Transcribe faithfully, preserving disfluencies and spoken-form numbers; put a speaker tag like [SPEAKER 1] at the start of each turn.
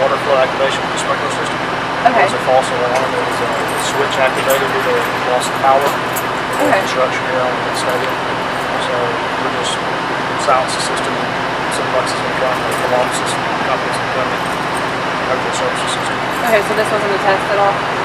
[SPEAKER 1] water flow activation with the sprinkler system.
[SPEAKER 2] Okay.
[SPEAKER 1] It was a false alarm. It was a switch activated due to loss of power in
[SPEAKER 2] Okay.
[SPEAKER 1] construction here on the stadium. So we're just silence the system and some Lexus in front of the alarm system companies that come in. Services system.
[SPEAKER 2] Okay, so this wasn't a test at all?